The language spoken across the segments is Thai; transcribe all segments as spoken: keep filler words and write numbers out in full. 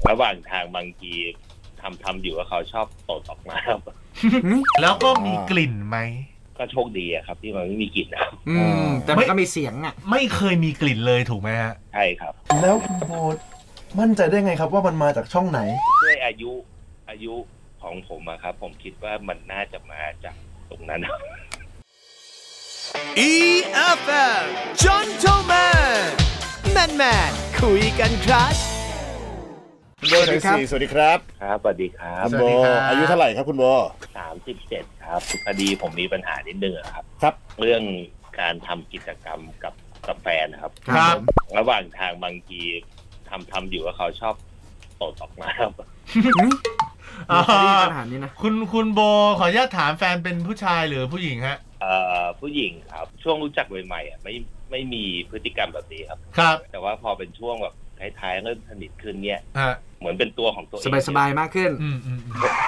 ระหว่างทางบางทีทำทำอยู่ว่าเขาชอบตดออกมาครับแล้วก็มีกลิ่นไหมก็โชคดีอะครับที่มันไม่มีกลิ่นนะอืมแต่มันก็มีเสียงอ่ะไม่เคยมีกลิ่นเลยถูกไหมฮะใช่ครับแล้วคุณโบมั่นใจได้ไงครับว่ามันมาจากช่องไหนด้วยอายุอายุของผมอะครับผมคิดว่ามันน่าจะมาจากตรงนั้นอี เอฟ เอ็ม Gentleman Man Man คุยกันครับคุณโบสวัสดีครับสวัสดีครับครับสวัสดีครับคุณโบอายุเท่าไหร่ครับคุณโบสามสิบเจ็ดครับพอดีผมมีปัญหานิดนึงครับครับเรื่องการทำกิจกรรมกับกับแฟนครับครับระหว่างทางบางทีทำทำอยู่ว่าเขาชอบตดออกมาครับปัญหานี้นะคุณคุณโบขออนุญาตถามแฟนเป็นผู้ชายหรือผู้หญิงฮะเอ่อผู้หญิงครับช่วงรู้จักใหม่ๆอ่ะไม่ไม่มีพฤติกรรมแบบนี้ครับครับแต่ว่าพอเป็นช่วงแบบท้ายๆเริ่มสนิทขึ้นเนี้ยเหมือนเป็นตัวของตัวเองสบายๆมากขึ้นอืมอืม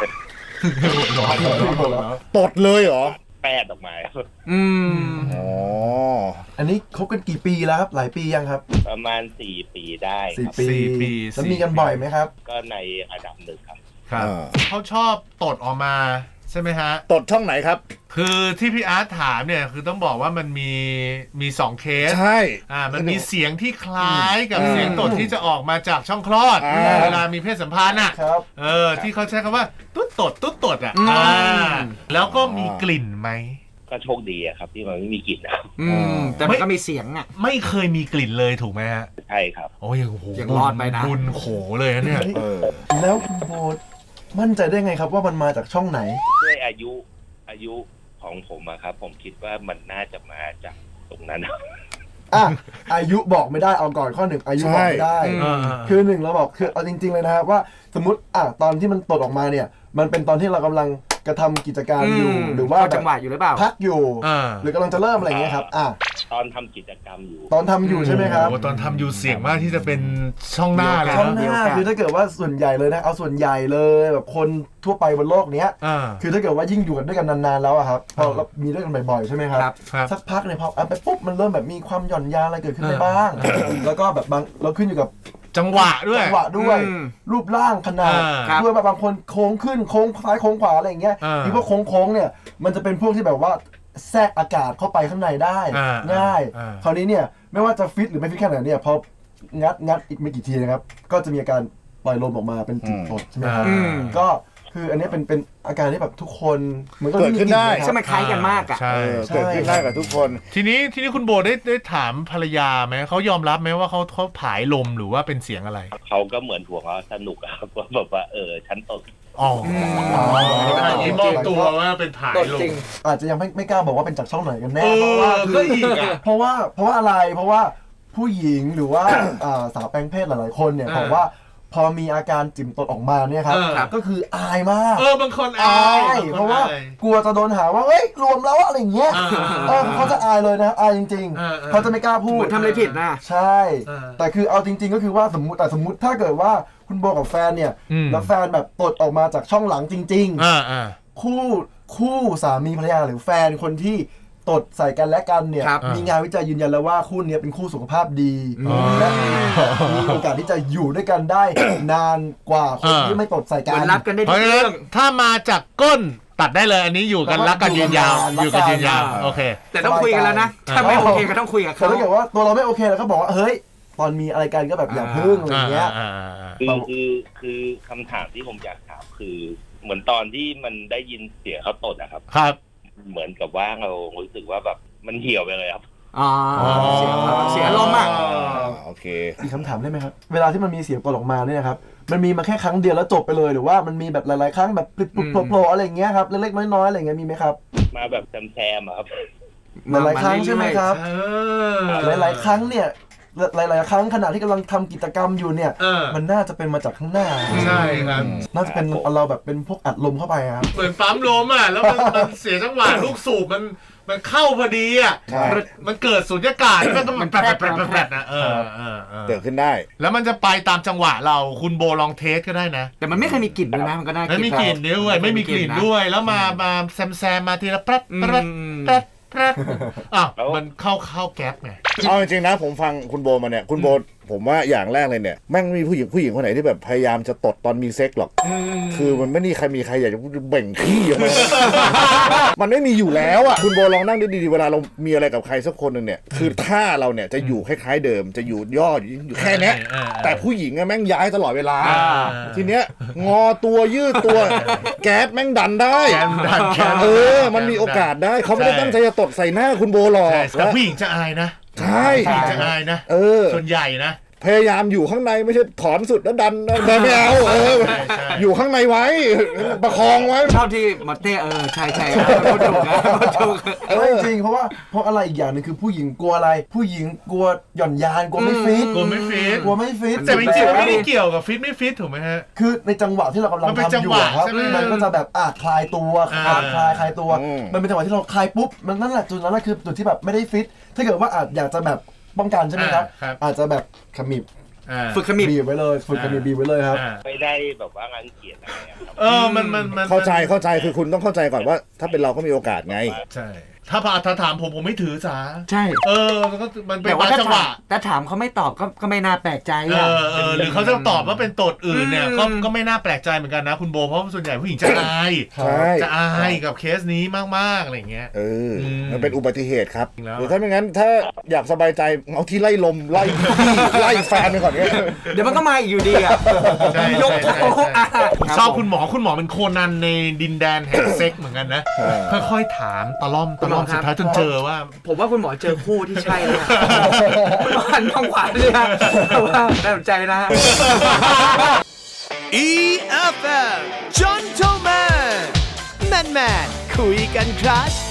ตดเลยเหรอแปดออกมาอืมอ๋ออันนี้คบกันกี่ปีแล้วครับหลายปียังครับประมาณสี่ปีได้สี่ปีแล้วมีกันบ่อยไหมครับก็ในระดับหนึ่งครับครับเขาชอบตดออกมาใช่ไหมฮะตดช่องไหนครับคือที่พี่อาร์ตถามเนี่ยคือต้องบอกว่ามันมีมีสองเคสใช่อ่ามันมีเสียงที่คล้ายกับเสียงตดที่จะออกมาจากช่องคลอดเวลามีเพศสัมพันธ์อ่ะเออที่เขาใช้คำว่าตุ๊ดตดตุ๊ดตดอ่ะอ่าแล้วก็มีกลิ่นไหมก็โชคดีอะครับที่มันไม่มีกลิ่นนะอืมแต่มันก็มีเสียงอ่ะไม่เคยมีกลิ่นเลยถูกไหมฮะใช่ครับโอ้ยโอ้โหยังรอดไปนะบุญโขเลยนะเนี่ยแล้วคุณโบมั่นใจได้ไงครับว่ามันมาจากช่องไหนด้วยอายุอายุของผมอะครับผมคิดว่ามันน่าจะมาจากตรงนั้นอ่ะอายุบอกไม่ได้เอาก่อนข้อหนึ่งอายุบอกไม่ได้คือหนึ่งเราบอกคือเอาจริงๆเลยนะครับว่าสมมติอ่ะตอนที่มันตดออกมาเนี่ยมันเป็นตอนที่เรากำลังกระทำกิจการอยู่หรือว่าจังหวะอยู่หรือเปล่าพักอยู่หรือกำลังจะเริ่มอะไรเงี้ยครับอ่ะตอนทำกิจกรรมอยู่ตอนทำอยู่ใช่ไหมครับตอนทำอยู่เสี่ยงมากที่จะเป็นช่องหน้าเลยช่องหน้าคือถ้าเกิดว่าส่วนใหญ่เลยนะเอาส่วนใหญ่เลยแบบคนทั่วไปบนโลกเนี้ยคือถ้าเกิดว่ายิ่งอยู่กันด้วยกันนานๆแล้วอะครับพอเรามีด้วยกันบ่อยๆใช่ไหมครับสักพักเนี่ยพอไปปุ๊บมันเริ่มแบบมีความหย่อนยานอะไรเกิดขึ้นได้บ้างแล้วก็แบบบางเราขึ้นอยู่กับจังหวะด้วยจังหวะด้วยรูปร่างขนาดด้วยบางคนโค้งขึ้นโค้งซ้ายโค้งขวาอะไรอย่างเงี้ยที่พวกโค้งๆเนี่ยมันจะเป็นพวกที่แบบว่าแทรกอากาศเข้าไปข้างในได้ง่ายคราวนี้เนี่ยไม่ว่าจะฟิตหรือไม่ฟิตแค่ไหนเนี่ยพองัดงัดอีกไม่กี่ทีนะครับก็จะมีอาการปล่อยลมออกมาเป็นจุดตดใช่ไหมครับก็คืออันนี้เป็นเป็นอาการที่แบบทุกคนมันก็เกิดขึ้นได้ใช่ไหมคล้ายกันมากอ่ะเกิดขึ้นได้กับทุกคนทีนี้ทีนี้คุณโบได้ได้ถามภรรยาไหมเขายอมรับไหมว่าเขาเขาผายลมหรือว่าเป็นเสียงอะไรเขาก็เหมือนหัวเขาสนุกอะครับว่าแบบว่าเออฉันตดอ๋อยิ้มบอกตัวว่าเป็นผายลมอาจจะยังไม่ไม่กล้าบอกว่าเป็นจากช่องไหนกันแน่เพราะว่าเพราะว่าเพราะว่าอะไรเพราะว่าผู้หญิงหรือว่าสาวแปลงเพศหลายๆคนเนี่ยบอกว่าพอมีอาการจิ๋มตดออกมาเนี่ยครับก็คืออายมากเออบางคนอายเพราะว่ากลัวจะโดนหาว่าเอ้ยรวมแล้วอะไรอย่างเงี้ยเออเขาจะอายเลยนะอายจริงๆเขาจะไม่กล้าพูดทำอะไรผิดนะใช่แต่คือเอาจริงๆก็คือว่าสมมติแต่สมมติถ้าเกิดว่าคุณโบกับแฟนเนี่ยแล้วแฟนแบบตดออกมาจากช่องหลังจริงๆคู่คู่สามีภรรยาหรือแฟนคนที่ตดใส่กันและกันเนี่ยมีงานวิจัยยืนยันแล้วว่าคู่นี้เป็นคู่สุขภาพดีและมีโอกาสที่จะอยู่ด้วยกันได้นานกว่าคนที่ไม่ตดใส่กันรับกันได้ทุกเรื่องถ้ามาจากก้นตัดได้เลยอันนี้อยู่กันรักกันยืนยาวอยู่กันยืนยาวโอเคแต่ต้องคุยกันแล้วนะถ้าไม่โอเคก็ต้องคุยกับเขาถ้าเกิดว่าตัวเราไม่โอเคเราก็บอกว่าเฮ้ยตอนมีอะไรกันก็แบบอย่าพึ่งอะไรเงี้ยคือคือคือคำถามที่ผมอยากถามคือเหมือนตอนที่มันได้ยินเสียงเขาตดนะครับครับเหมือนกับว่าเรารู้สึกว่าแบบมันเหี่ยวไปเลยครับอ๋อเสียเสียลมอ่ะโอเคอีกคำถามได้ไหมครับเวลาที่มันมีเสียงตดออกมาเนี่ยครับมันมีมาแค่ครั้งเดียวแล้วจบไปเลยหรือว่ามันมีแบบหลายๆครั้งแบบปุ๊บโผล่อะไรอย่างเงี้ยครับเล็กๆน้อยๆอะไรอย่างเงี้ยมีไหมครับมาแบบแซมๆครับหลายๆครั้งใช่ไหมครับหลายๆครั้งเนี่ยหลายๆครั้งขณะที่กำลังทำกิจกรรมอยู่เนี่ยมันน่าจะเป็นมาจากข้างหน้าใช่ครับน่าจะเป็นเราแบบเป็นพวกอัดลมเข้าไปครับเหมือนปั๊มลมอ่ะแล้วมันเสียจังหวะลูกสูบมันมันเข้าพอดีอ่ะมันเกิดสุญญากาศมันต้องมันแปรดๆๆนะเออเกิดขึ้นได้แล้วมันจะไปตามจังหวะเราคุณโบลองเทสก็ได้นะแต่มันไม่เคยมีกลิ่นด้วยนะมันก็น่าไม่มีกลิ่นด้วยไม่มีกลิ่นด้วยแล้วมามาแซมๆมาทีละแป๊ดแป๊ดแป๊ดแป๊ดอ้าวมันเข้าเข้าแก๊ปไงเอาจริงๆนะผมฟังคุณโบมาเนี่ยคุณโบผมว่าอย่างแรกเลยเนี่ยแม่งมีผู้หญิงผู้หญิงคนไหนที่แบบพยายามจะตดตอนมีเซ็กหรอกคือมันไม่มีใครมีใครอยากจะเบ่งขี้ออกมามันไม่มีอยู่แล้วอ่ะคุณโบลองนั่งดูดีๆเวลาเรามีอะไรกับใครสักคนหนึ่งเนี่ยคือท่าเราเนี่ยจะอยู่คล้ายๆเดิมจะอยู่ย่ออยู่แค่นี้แต่ผู้หญิงอะแม่งย้ายตลอดเวลาทีเนี้ยงอตัวยืดตัวแก๊สแม่งดันได้เออมันมีโอกาสได้เขาไม่ได้ตั้งใจจะตดใส่หน้าคุณโบหรอกแต่ผู้หญิงจะอายนะใช่ผู้หญิงจะอายนะส่วนใหญ่นะพยายามอยู่ข้างในไม่ใช่ถอนสุดแล้วดันไม่เอาเอออยู่ข้างในไว้ประคองไว้ชอบที่มาเต้เออใช่ใช่เขาถูกนะเขาถูกไม่จริงเพราะว่าเพราะอะไรอีกอย่างนึงคือผู้หญิงกลัวอะไรผู้หญิงกลัวหย่อนยานกลัวไม่ฟิตกลัวไม่ฟิตกลัวไม่ฟิตแต่จริงๆไม่ได้เกี่ยวกับฟิตไม่ฟิตถูกไหมฮะคือในจังหวะที่เรากำลังทำอยู่ครับมันก็จะแบบอ่ะคลายตัวคลายคลายคลายตัวมันเป็นจังหวะที่เราคลายปุ๊บมันนั่นแหละจุดนั้นคือจุดที่แบบไม่ได้ฟิตถ้าเกิดว่าอาจอยากจะแบบป้องกันใช่ไหมครับอาจจะแบบขมิบฝึกขมิบบีบไว้เลยฝึกขมิบบีบไว้เลยครับไม่ได้แบบว่ารังเกียจอะไรครับเออมันมันมันเข้าใจเข้าใจคือคุณต้องเข้าใจก่อนว่าถ้าเป็นเราก็มีโอกาสไงใช่ถ้าพาถ้าถามผมผมไม่ถือสาใช่เออมันก็มันเป็นจังหวะแต่ถามเขาไม่ตอบก็ก็ไม่น่าแปลกใจเออเออหรือเขาจะตอบว่าเป็นตดอื่นเนี่ยก็ก็ไม่น่าแปลกใจเหมือนกันนะคุณโบเพราะส่วนใหญ่ผู้หญิงจะอายจะอายกับเคสนี้มากๆอะไรเงี้ยเออมันเป็นอุบัติเหตุครับหรือถ้าไม่งั้นถ้าอยากสบายใจเอาที่ไล่ลมไล่ไล่แฟนไปก่อนเนี่ยเดี๋ยวมันก็มาอีกอยู่ดีอ่ะยกชอบคุณหมอคุณหมอเป็นโคนันในดินแดนแห่งเซ็กเหมือนกันนะค่อยๆถามตะล่อมตะล่อมสุดท้ายจนเจอว่าผมว่าคุณหมอเจอคู่ที่ใช่แล้วหันทางขวาเลยนะว่าน่าสนใจนะอี เอฟ เอ็ม Gentleman Man Man คุยกันครับ